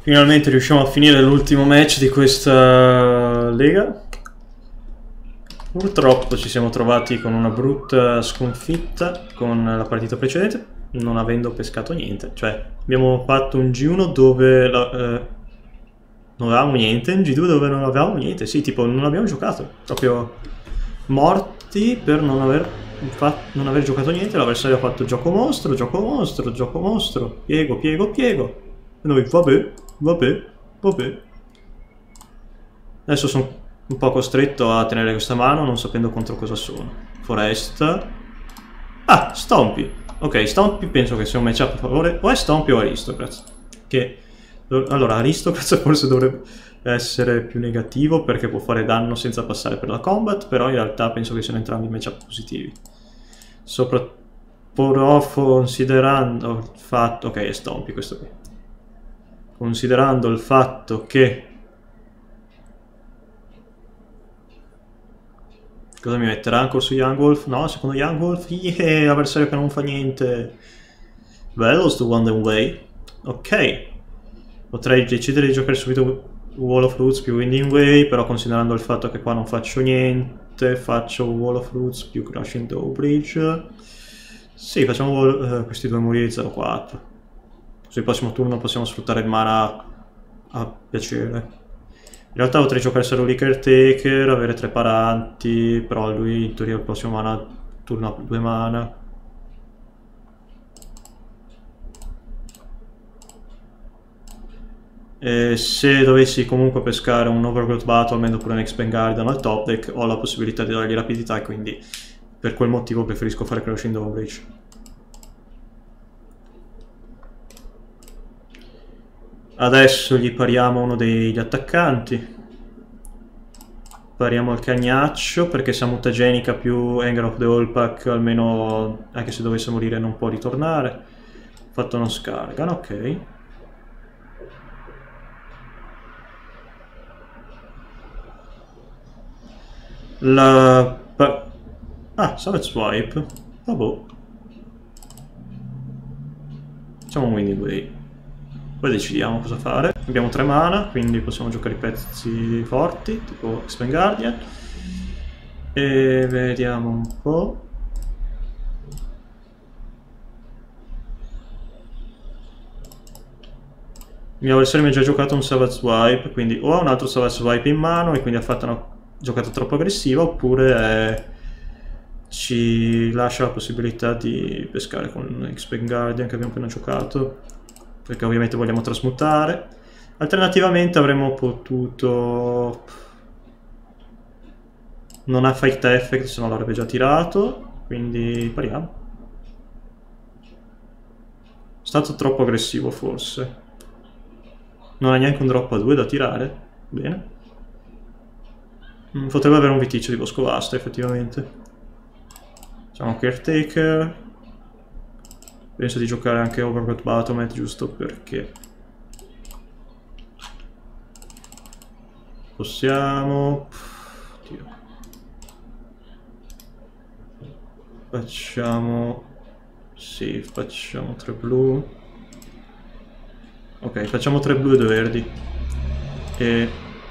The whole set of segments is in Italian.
Finalmente riusciamo a finire l'ultimo match di questa lega. Purtroppo ci siamo trovati con una brutta sconfitta con la partita precedente, non avendo pescato niente. Cioè, abbiamo fatto un G1 dove non avevamo niente, un G2 dove non avevamo niente. Sì, tipo, non abbiamo giocato. Proprio morti per non aver giocato niente. L'avversario ha fatto gioco mostro, gioco mostro, gioco mostro. Piego, piego, piego. E noi, vabbè. Adesso sono un po' costretto a tenere questa mano non sapendo contro cosa sono. Foresta. Ah, Stompy. Ok, Stompy penso che sia un matchup a favore. O è Stompy o Aristocrats. Che... Allora, Aristocrats forse dovrebbe essere più negativo perché può fare danno senza passare per la combat, però in realtà penso che siano entrambi matchup positivi. Però considerando il fatto... Ok, è Stompy questo qui. Considerando il fatto che... Cosa mi metterà ancora su Young Wolf? No, secondo Young Wolf, yeah, avversario che non fa niente. Bello sto One Way. Ok. Potrei decidere di giocare subito Wall of Roots più Winding Way, però considerando il fatto che qua non faccio niente, faccio Wall of Roots più Crushing Drawbridge. Sì, facciamo questi due muri di 0-4. Così il prossimo turno possiamo sfruttare il mana a piacere. In realtà potrei giocare solo lì Caretaker, avere 3 paranti, però lui in teoria il prossimo mana turno ha 2 mana. E se dovessi comunque pescare un Overgrowth Battlement oppure un Expand Guardian al top deck, ho la possibilità di dargli rapidità e quindi per quel motivo preferisco fare Crushing Drawbridge. Adesso gli pariamo uno degli attaccanti. Pariamo il cagnaccio perché sia mutagenica più Anger of the Allpack, almeno anche se dovesse morire non può ritornare. Fatto uno scargan, ok. Savage Swipe. Vabbè. Facciamo un Winding Way. Poi decidiamo cosa fare. Abbiamo 3 mana, quindi possiamo giocare i pezzi forti, tipo Expand Guardian. E vediamo un po'. Il mio avversario mi ha già giocato un Savage Swipe, quindi o ha un altro Savage Swipe in mano e quindi ha fatto una giocata troppo aggressiva, oppure ci lascia la possibilità di pescare con Expand Guardian che abbiamo appena giocato, perché ovviamente vogliamo trasmutare. Alternativamente avremmo potuto... Non ha Fight Effect, se no l'avrebbe già tirato, quindi pariamo. È stato troppo aggressivo forse. Non ha neanche un drop a 2 da tirare. Bene. Potrebbe avere un viticcio di bosco vasto, effettivamente. Facciamo Caretaker. Penso di giocare anche Overgrowth Battlement, giusto perché... Possiamo... Oddio. Facciamo... Sì, facciamo 3 blu. Ok, facciamo 3 blu e 2 verdi. E...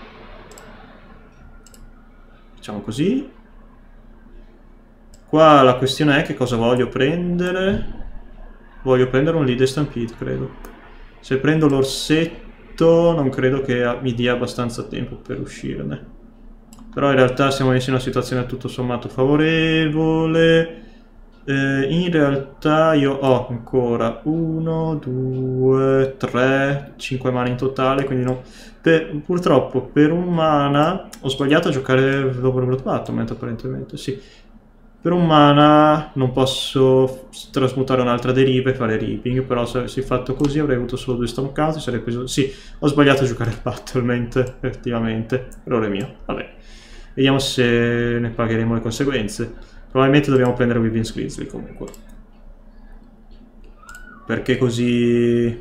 Facciamo così. Qua la questione è che cosa voglio prendere. Voglio prendere un Lead Stampede, credo. Se prendo l'orsetto non credo che mi dia abbastanza tempo per uscirne. Però in realtà siamo messi in una situazione tutto sommato favorevole. In realtà io ho ancora 1, 2, 3, 5 mana in totale, quindi no. Purtroppo per un mana ho sbagliato a giocare l'Overgrowth Battlement, apparentemente, sì. Per un mana non posso trasmutare un'altra deriva e fare Reaping, però se avessi fatto così avrei avuto solo 2 Storm Count, sarei preso... Sì, ho sbagliato a giocare il Battlement, effettivamente, errore mio, vabbè. Vediamo se ne pagheremo le conseguenze. Probabilmente dobbiamo prendere Wyvern's Grizzly comunque. Perché così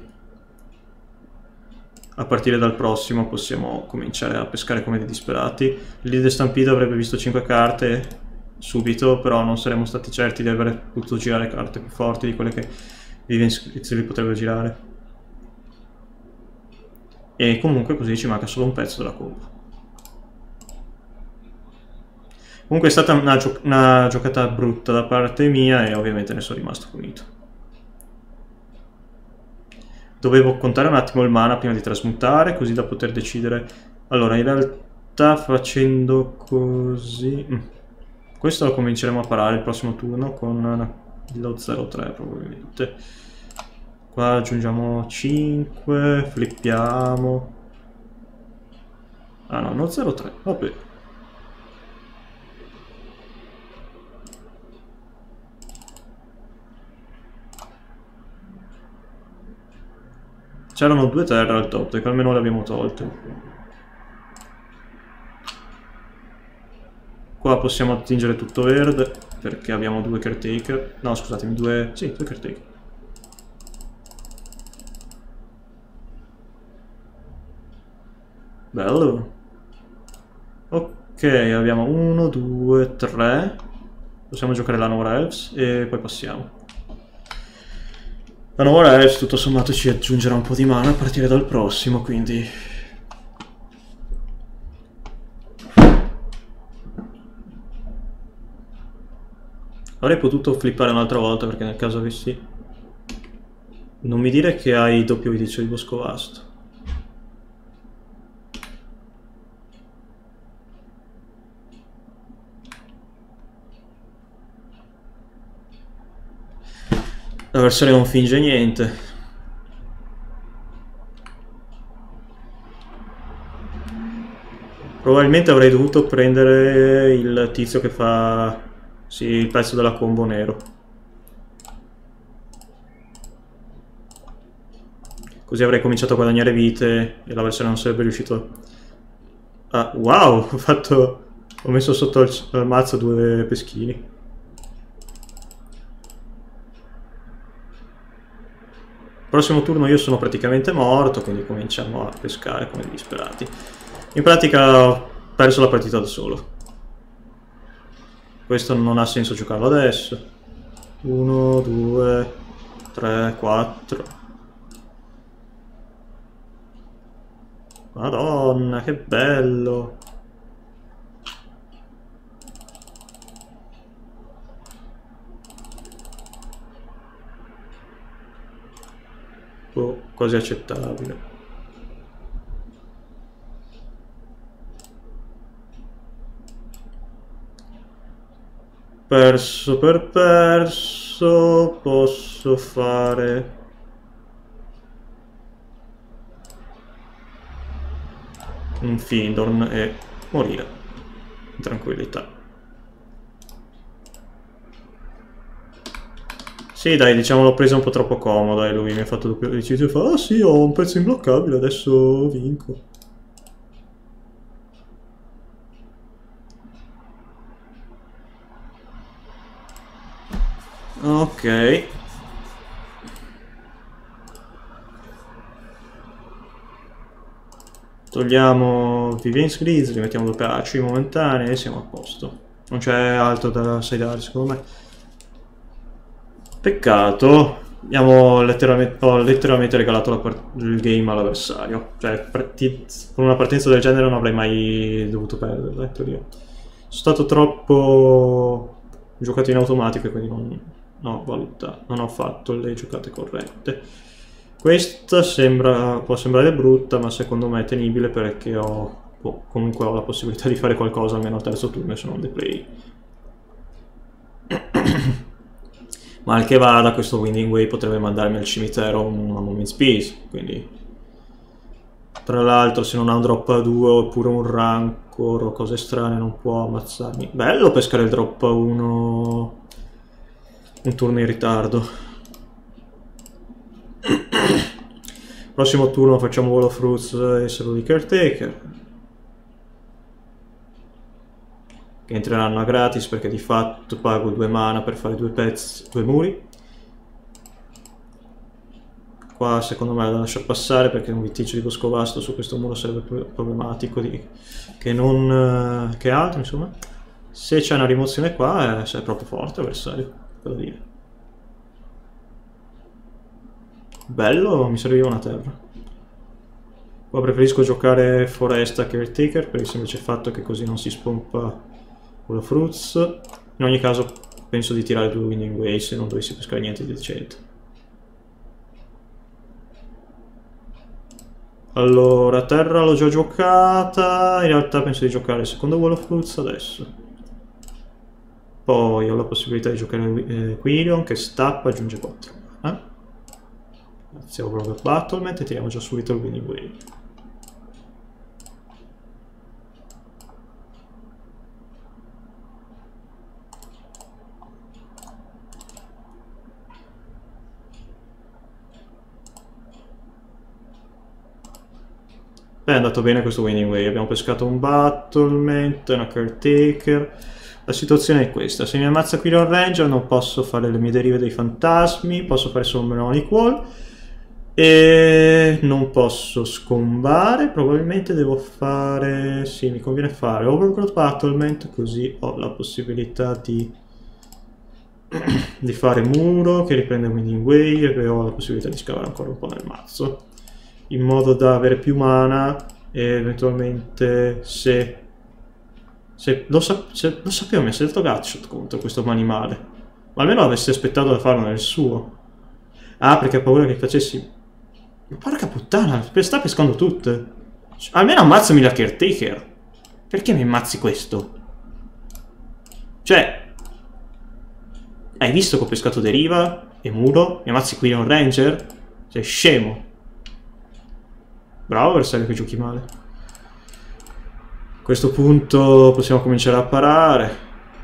a partire dal prossimo possiamo cominciare a pescare come dei disperati. Il Lead Stampede avrebbe visto 5 carte subito, però non saremmo stati certi di aver potuto girare carte più forti di quelle che Wyvern's Grizzly potrebbe girare. E comunque così ci manca solo un pezzo della combo. Comunque è stata una giocata brutta da parte mia e ovviamente ne sono rimasto punito. Dovevo contare un attimo il mana prima di trasmutare, così da poter decidere. Allora, in realtà facendo così... Questo lo cominceremo a parare il prossimo turno con lo 0-3 probabilmente. Qua aggiungiamo 5, flippiamo. Ah no, no 0-3, vabbè. C'erano 2 terre al top, che almeno le abbiamo tolte. Qua possiamo attingere tutto verde, perché abbiamo 2 caretaker. No, scusatemi, 2... Sì, 2 caretaker. Bello. Ok, abbiamo 1, 2, 3. Possiamo giocare la Nova Elves e poi passiamo. La Nova Elves tutto sommato ci aggiungerà un po' di mana a partire dal prossimo, quindi... Avrei potuto flippare un'altra volta perché nel caso avessi... Non mi dire che hai doppio Viticio di Bosco Vasto. La versione non finge niente. Probabilmente avrei dovuto prendere il tizio che fa... Sì, il pezzo della combo nero. Così avrei cominciato a guadagnare vite e la versione non sarebbe riuscito... Ah, wow! Ho messo sotto al mazzo 2 peschini. Prossimo turno io sono praticamente morto, quindi cominciamo a pescare come disperati. In pratica ho perso la partita da solo. Questo non ha senso giocarlo adesso. 1, 2, 3, 4. Madonna, che bello! Oh, quasi accettabile. Perso per perso, posso fare... un Findorn e morire in tranquillità. Sì, dai, diciamo l'ho presa un po' troppo comoda e lui mi ha fatto doppio deciso e fa: ah sì, ho un pezzo imbloccabile, adesso vinco. Ok. Togliamo Vivien's Grizzly, mettiamo 2 PH momentanei e siamo a posto. Non c'è altro da sidare secondo me. Peccato. Ho letteralmente regalato il game all'avversario. Cioè, con una partenza del genere non avrei mai dovuto perderla, in teoria. Sono stato troppo giocato in automatico e quindi non ho fatto le giocate corrette. Questa può sembrare brutta, ma secondo me è tenibile perché comunque ho la possibilità di fare qualcosa almeno al terzo turno e sono un play. Mal che vada, questo Winding Wave potrebbe mandarmi al cimitero una Moment's Peace, quindi... Tra l'altro se non ha un drop a 2 oppure un Rancor o cose strane non può ammazzarmi. Bello pescare il drop a 1 un turno in ritardo. Prossimo turno facciamo Wall of Fruits e Sero di Caretaker, che entreranno a gratis perché di fatto pago 2 mana per fare 2 pezzi, 2 muri. Qua secondo me è da lasciare passare perché un Viticio di Bosco Vasto su questo muro sarebbe più problematico che altro, insomma. Se c'è una rimozione qua è proprio forte l'avversario, devo dire. Bello, mi serviva una terra. Qua preferisco giocare Foresta Caretaker per il semplice fatto che così non si spompa con la Fruits. In ogni caso penso di tirare 2 Winding Wave se non dovessi pescare niente di decente. Allora, terra l'ho già giocata, in realtà penso di giocare il secondo Wall of Fruits adesso. Poi ho la possibilità di giocare Quirion che stappa, aggiunge 4. Grazie a Overlord Battlement e tiriamo già subito il Winning Wave. Beh, è andato bene questo Winning Wave, abbiamo pescato un Battlement, una Caretaker. La situazione è questa: se mi ammazza Quirion Ranger non posso fare le mie derive dei fantasmi, posso fare solo Melonic Wall e non posso scombare. Probabilmente devo fare... sì, mi conviene fare Overgrowth Battlement, così ho la possibilità di fare muro che riprende Winning Wave e ho la possibilità di scavare ancora un po' nel mazzo, in modo da avere più mana e eventualmente se lo sapevo mi ha detto Gutshot contro questo animale, ma almeno avessi aspettato da farlo nel suo. Ah, perché ha paura che facessi... ma porca puttana, sta pescando tutte. Almeno ammazzami la Caretaker. Perché mi ammazzi questo? Cioè, hai visto che ho pescato deriva e muro? Mi ammazzi qui un Ranger? Sei scemo. Bravo avversario che giochi male. A questo punto possiamo cominciare a parare.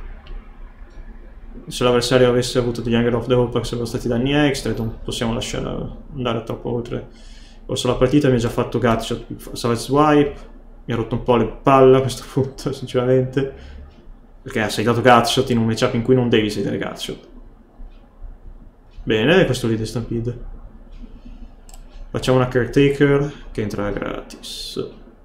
Se l'avversario avesse avuto degli Anger of the Hope che sarebbero stati danni extra, non possiamo lasciare andare troppo oltre. Forse la partita mi ha già fatto Gutshot, Savage Swipe, mi ha rotto un po' le palle a questo punto, sinceramente. Perché sei dato Gutshot in un matchup in cui non devi sedere Gutshot. Bene, questo lead Stampede. Facciamo una Caretaker che entra gratis.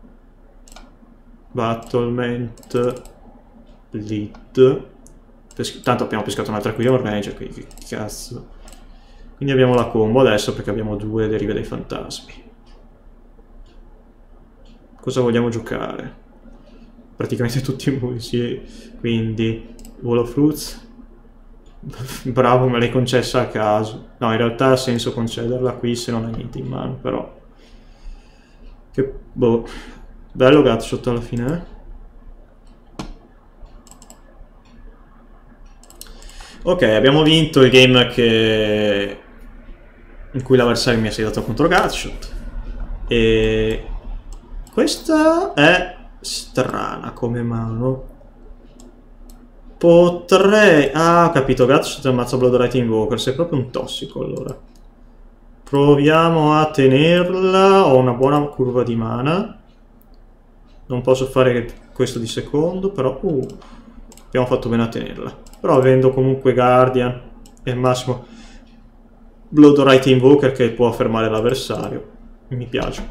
Battlement. Lead. Tanto abbiamo pescato un'altra Quirion Ranger, quindi che cazzo. Quindi abbiamo la combo adesso perché abbiamo 2 derive dei fantasmi. Cosa vogliamo giocare? Praticamente tutti i muri, sì. Quindi Wall of Fruits. Bravo, me l'hai concessa a caso. No, in realtà ha senso concederla qui se non hai niente in mano, però... che... boh... bello Gutshot alla fine, eh? Ok, abbiamo vinto il game in cui l'avversario mi ha sedato contro Gutshot. E... questa è strana come mano. Potrei... ah, ho capito, Gutshot ammazza Bloodrite Invoker, sei proprio un tossico allora. Proviamo a tenerla, ho una buona curva di mana. Non posso fare questo di secondo, però... abbiamo fatto bene a tenerla. Però avendo comunque Guardian e al massimo Bloodrite Invoker che può fermare l'avversario, mi piace.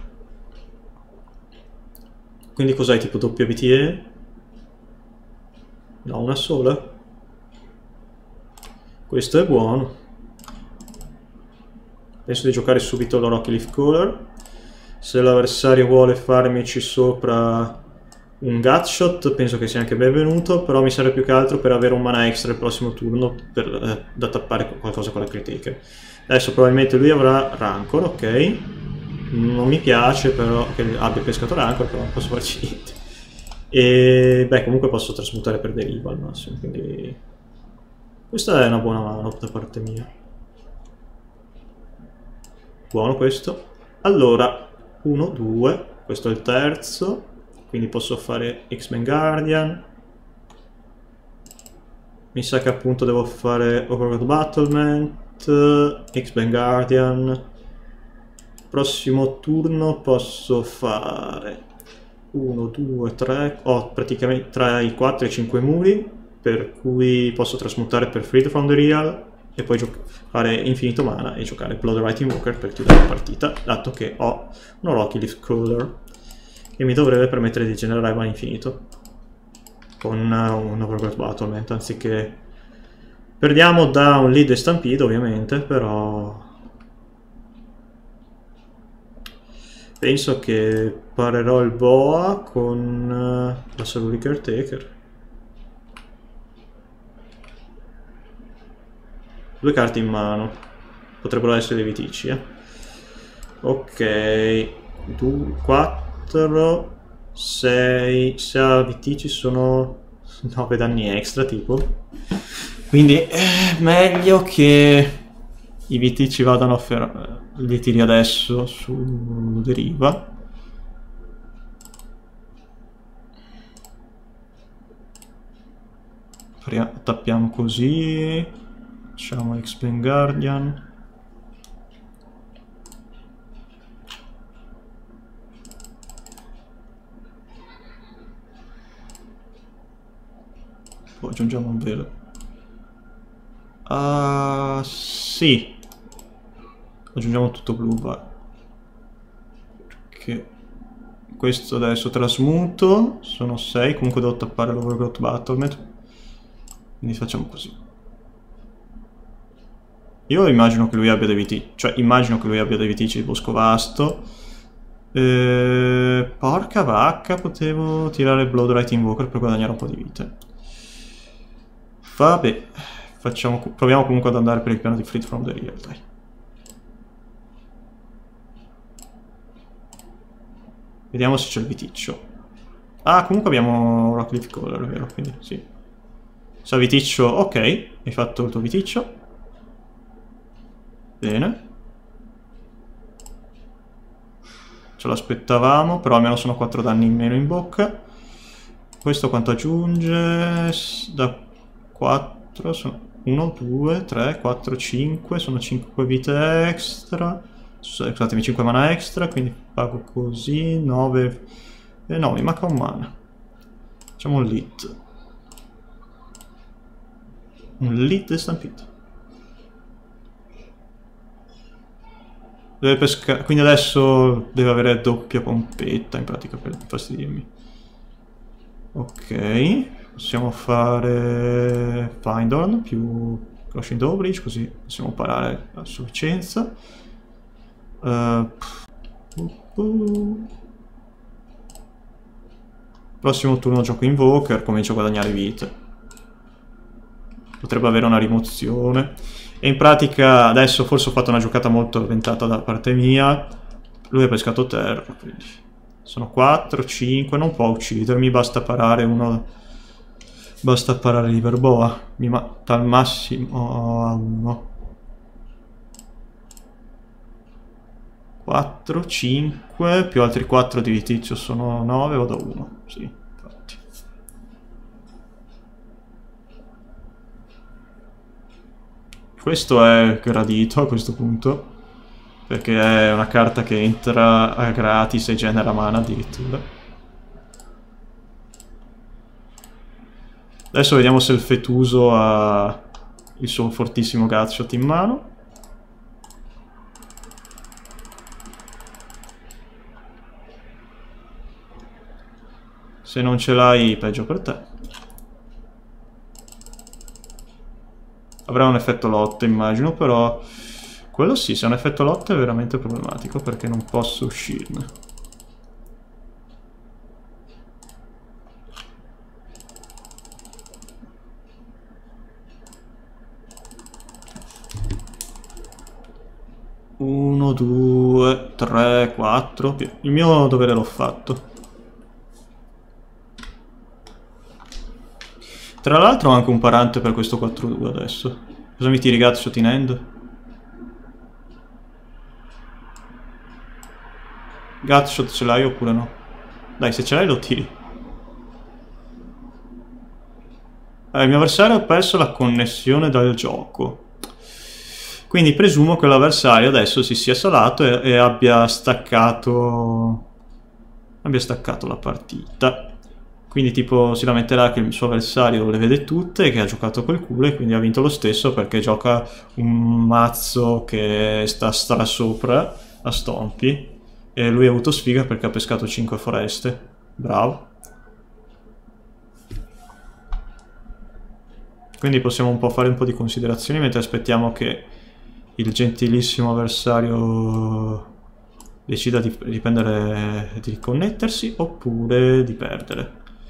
Quindi cos'hai, tipo WBTE? No, una sola. Questo è buono. Penso di giocare subito la Rocky Leaf Caller. Se l'avversario vuole farmici sopra un Gutshot, penso che sia anche benvenuto, però mi serve più che altro per avere un mana extra il prossimo turno da tappare qualcosa con la Caretaker. Adesso probabilmente lui avrà Rancor, ok. Non mi piace però che abbia pescato Rancor, però non posso farci niente. E beh, comunque posso trasmutare per deriva al massimo, quindi questa è una buona mano da parte mia. Buono questo. Allora, 1, 2, questo è il terzo, quindi posso fare X-Men Guardian. Mi sa che appunto devo fare Overlord Battlement, X-Men Guardian. Prossimo turno posso fare 1, 2, 3, ho praticamente tra i 4 e i 5 muri, per cui posso trasmutare per Freed from the Real e poi fare infinito mana e giocare Bloodrite Invoker per chiudere la partita, dato che ho uno Rocky Leaf Caller che mi dovrebbe permettere di generare mana infinito con un Overgrowth Battlement, anziché... perdiamo da un lead e Stampede ovviamente, però... Penso che parerò il boa con la Saluri Caretaker. 2 carte in mano. Potrebbero essere dei viticci, Ok. 2, 4, 6. Se ha viticci sono 9 danni extra, tipo. Quindi è meglio che i viticci vadano a li tiri adesso su deriva. Tappiamo così. Facciamo X-Plane Guardian. Poi aggiungiamo un velo. Sì. Aggiungiamo tutto blu, va. Perché questo adesso trasmuto. Sono 6. Comunque devo tappare l'Overgrowth Battlement. Quindi facciamo così. Io immagino che lui abbia dei viticci. Cioè, immagino che lui abbia dei viticci di bosco vasto. Porca vacca, potevo tirare Bloodright Invoker per guadagnare un po' di vite. Vabbè. Proviamo comunque ad andare per il piano di Fleet from the Real, dai. Vediamo se c'è il viticcio. Ah, comunque abbiamo Rockleaf Caller, vero? Quindi sì. Se ha viticcio, ok. Hai fatto il tuo viticcio. Bene. Ce l'aspettavamo, però almeno sono 4 danni in meno in bocca. Questo quanto aggiunge? Da 4 sono 1, 2, 3, 4, 5. Sono 5 vite extra. Scusatemi, 5 mana extra, quindi pago così. 9. No, mi manca un mana. Facciamo un lead. Un lead e Stampede. Deve pescare, quindi adesso deve avere doppia pompetta in pratica per fastidirmi. Ok, possiamo fare Findorn più Crushing Drawbridge, così possiamo parare a sufficienza. Prossimo turno gioco Invoker, comincio a guadagnare vite. Potrebbe avere una rimozione. E in pratica adesso forse ho fatto una giocata molto avventata da parte mia. Lui ha pescato terra, quindi sono 4, 5, non può uccidermi, basta parare uno. Basta parare Riverboa. Mi mata al massimo a 1. 4, 5, più altri 4 di viticcio sono 9, vado a 1. Sì, infatti. Questo è gradito a questo punto, perché è una carta che entra a gratis e genera mana addirittura. Adesso vediamo se il Fetuso ha il suo fortissimo Gutshot in mano. Se non ce l'hai, peggio per te. Avrà un effetto lotta, immagino, però quello sì, se è un effetto lotta è veramente problematico perché non posso uscirne. Uno, 2, 3, 4. Il mio dovere l'ho fatto. Tra l'altro ho anche un parante per questo 4-2 adesso. Cosa mi tiri, Gutshot in end? Gutshot ce l'hai oppure no? Dai, se ce l'hai lo tiri. Il mio avversario ha perso la connessione dal gioco. Quindi presumo che l'avversario adesso si sia salato e abbia staccato la partita. Quindi tipo si lamenterà che il suo avversario le vede tutte, che ha giocato col culo e quindi ha vinto lo stesso perché gioca un mazzo che sta sopra a Stompy e lui ha avuto sfiga perché ha pescato 5 foreste. Bravo. Quindi possiamo un po' fare un po' di considerazioni mentre aspettiamo che il gentilissimo avversario decida di riconnettersi oppure di perdere.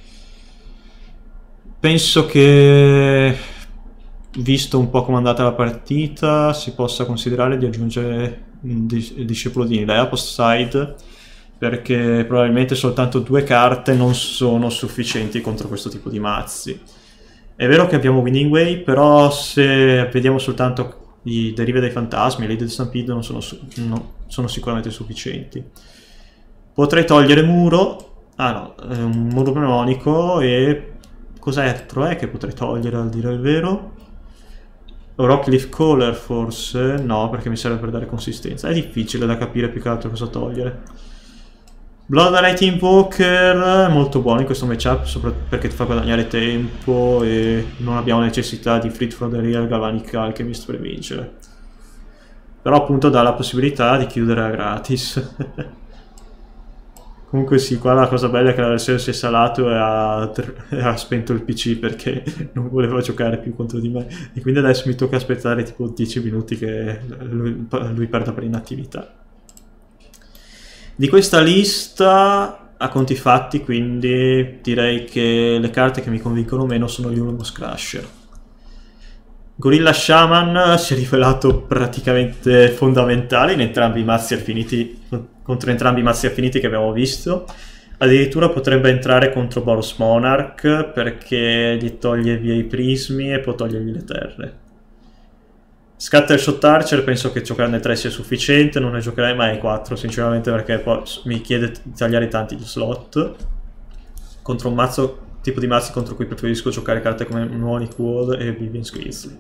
Penso che, visto un po' come è andata la partita, si possa considerare di aggiungere il discepolo di Nilea post side, perché probabilmente soltanto 2 carte non sono sufficienti contro questo tipo di mazzi. È vero che abbiamo Winning Way, però se vediamo soltanto i Derive dai Fantasmi, le Stampede non sono sicuramente sufficienti. Potrei togliere Muro, un Muro pneumonico, e cos'altro è che potrei togliere, al dire il vero? Rockleaf Caller forse? No, perché mi serve per dare consistenza. È difficile da capire più che altro cosa togliere. Bloodlight Invoker è molto buono in questo matchup, soprattutto perché ti fa guadagnare tempo e non abbiamo necessità di Fleet from the Real Galvanic Alchemist per vincere. Però appunto dà la possibilità di chiudere a gratis. Comunque sì, qua la cosa bella è che la versione si è salato e ha spento il PC perché non voleva giocare più contro di me. E quindi adesso mi tocca aspettare tipo 10 minuti che lui perda per inattività. Di questa lista, a conti fatti, quindi direi che le carte che mi convincono meno sono gli Ulmus Crusher. Gorilla Shaman si è rivelato praticamente fondamentale in entrambi i mazzi affiniti, contro entrambi i mazzi affiniti che abbiamo visto. Addirittura potrebbe entrare contro Boros Monarch perché gli toglie via i prismi e può togliergli le terre. Scattershot Archer penso che giocarne 3 sia sufficiente, non ne giocherei mai 4 sinceramente perché poi mi chiede di tagliare tanti gli slot. Contro un tipo di mazzi contro cui preferisco giocare carte come Mnemonic Wall e Vivian's Grizzly.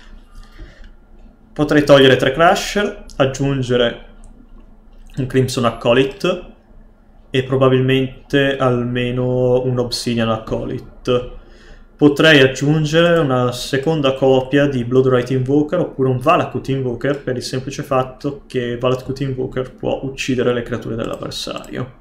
Potrei togliere 3 Crusher, aggiungere un Crimson Acolyte e probabilmente almeno un Obsidian Acolyte. Potrei aggiungere una seconda copia di Bloodright Invoker oppure un Valakut Invoker per il semplice fatto che Valakut Invoker può uccidere le creature dell'avversario.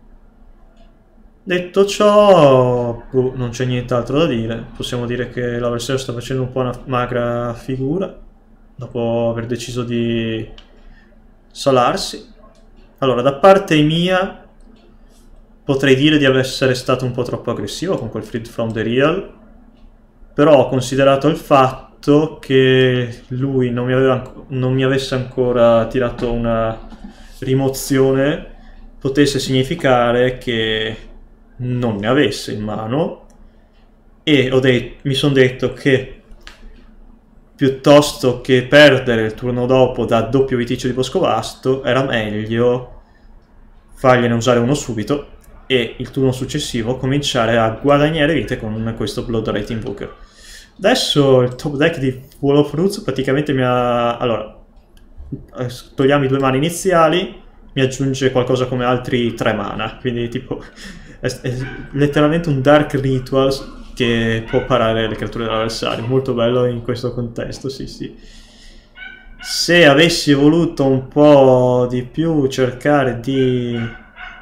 Detto ciò, non c'è nient'altro da dire. Possiamo dire che l'avversario sta facendo un po' una magra figura dopo aver deciso di salarsi. Allora, da parte mia potrei dire di essere stato un po' troppo aggressivo con quel Freed from the Real, però ho considerato il fatto che lui non mi avesse ancora tirato una rimozione potesse significare che non ne avesse in mano, e mi sono detto che piuttosto che perdere il turno dopo da doppio viticcio di Boscovasto era meglio fargliene usare uno subito e il turno successivo cominciare a guadagnare vite con questo Bloodright Invoker. Adesso il top deck di Wall of Roots praticamente mi ha... Allora, togliamo i 2 mana iniziali, mi aggiunge qualcosa come altri 3 mana, quindi tipo è letteralmente un Dark Rituals che può parare le creature dell'avversario, molto bello in questo contesto, sì sì. Se avessi voluto un po' di più cercare di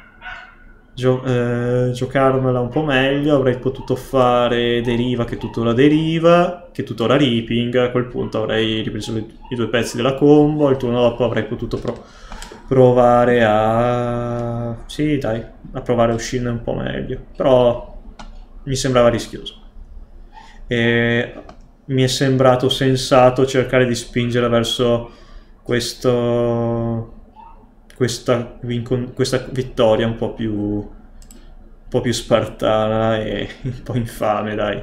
giocarmela un po' meglio, avrei potuto fare Deriva che tuttora Deriva, che tuttora Reaping. A quel punto avrei ripreso i 2 pezzi della combo, il turno dopo avrei potuto provare a... sì dai, a provare a uscirne un po' meglio, però mi sembrava rischioso e mi è sembrato sensato cercare di spingere verso questa vittoria un po' più spartana e un po' infame, dai.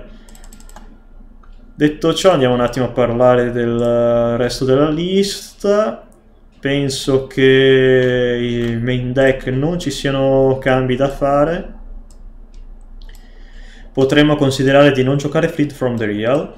Detto ciò, andiamo un attimo a parlare del resto della lista. Penso che il main deck non ci siano cambi da fare. Potremmo considerare di non giocare Fleet from the Real.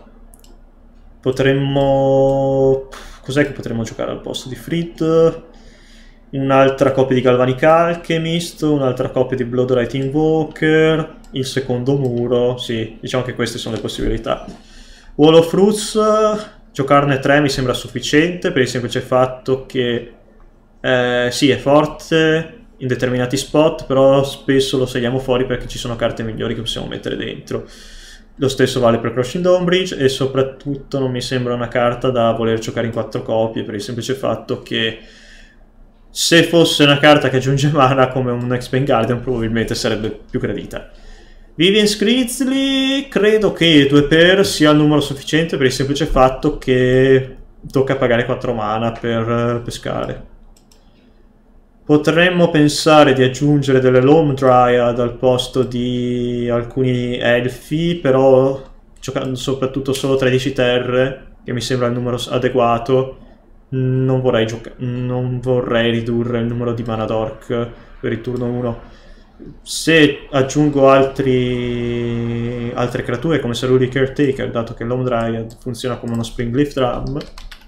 Potremmo... cos'è che potremmo giocare al posto di Fleet? Un'altra copia di Galvanic Alchemist, un'altra copia di Bloodright Invoker, il secondo muro, sì, diciamo che queste sono le possibilità. Wall of Roots, giocarne 3 mi sembra sufficiente per il semplice fatto che sì, è forte in determinati spot, però spesso lo saliamo fuori perché ci sono carte migliori che possiamo mettere dentro. Lo stesso vale per Crushing Dawnbridge e soprattutto non mi sembra una carta da voler giocare in 4 copie per il semplice fatto che se fosse una carta che aggiunge mana come un X-Bane Guardian probabilmente sarebbe più gradita. Vivien's Grizzly credo che 2 per sia il numero sufficiente per il semplice fatto che tocca pagare 4 mana per pescare. Potremmo pensare di aggiungere delle Loam Dryad al posto di alcuni elfi, però giocando soprattutto solo 13 terre, che mi sembra il numero adeguato, non vorrei ridurre il numero di mana d'orc per il turno 1. Se aggiungo altre creature come Saruli Caretaker, dato che l'Home Dryad funziona come uno Springleaf Drum,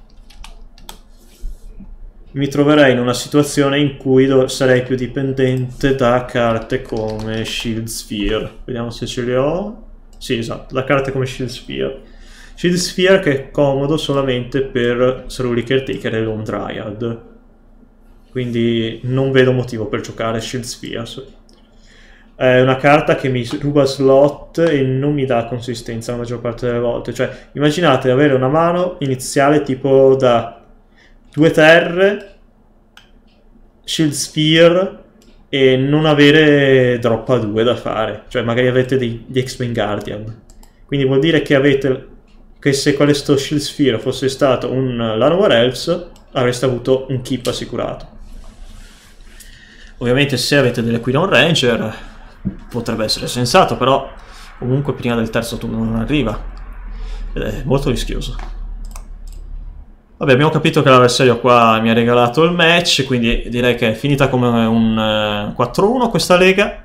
mi troverei in una situazione in cui sarei più dipendente da carte come Shield Sphere. Vediamo se ce le ho. Sì, esatto, da carte come Shield Sphere. Shield Sphere che è comodo solamente per Saruli Caretaker e l'Home Dryad. Quindi non vedo motivo per giocare Shield Sphere. È una carta che mi ruba slot e non mi dà consistenza la maggior parte delle volte. Cioè, immaginate avere una mano iniziale tipo da 2 terre, Shield Sphere e non avere drop a 2 da fare. Cioè, magari avete degli X-Bane Guardian. Quindi vuol dire che se questo Shield Sphere fosse stato un Llanowar Elves, avreste avuto un keep assicurato. Ovviamente se avete delle Quirion Ranger potrebbe essere sensato, però comunque prima del terzo turno non arriva ed è molto rischioso. Vabbè, abbiamo capito che l'avversario qua mi ha regalato il match, quindi direi che è finita come un 4-1 questa lega.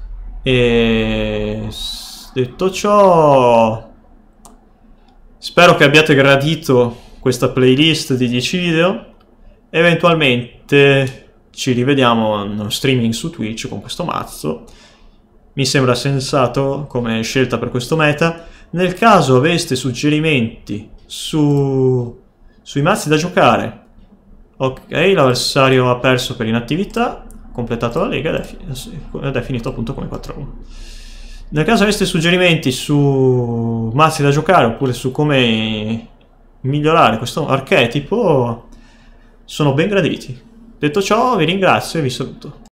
E detto ciò, spero che abbiate gradito questa playlist di 10 video. Eventualmente ci rivediamo in streaming su Twitch con questo mazzo. Mi sembra sensato come scelta per questo meta. Nel caso aveste suggerimenti sui mazzi da giocare, ok, l'avversario ha perso per inattività, completato la lega ed è finito appunto come 4-1. Nel caso aveste suggerimenti su mazzi da giocare oppure su come migliorare questo archetipo, sono ben graditi. Detto ciò, vi ringrazio e vi saluto.